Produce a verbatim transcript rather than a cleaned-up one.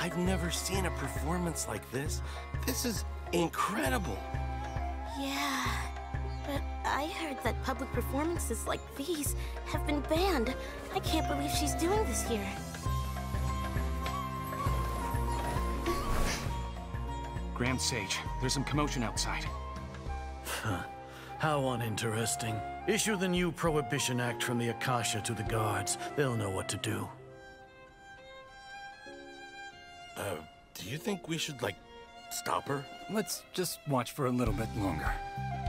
I've never seen a performance like this. This is incredible. Yeah, but I heard that public performances like these have been banned. I can't believe she's doing this here. Grand Sage, there's some commotion outside. Huh. How uninteresting. Issue the new Prohibition Act from the Akasha to the guards. They'll know what to do. Uh, do you think we should, like, stop her? Let's just watch for a little bit longer.